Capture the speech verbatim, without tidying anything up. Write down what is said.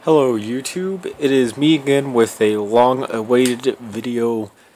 Hello YouTube, it is me again with a long-awaited video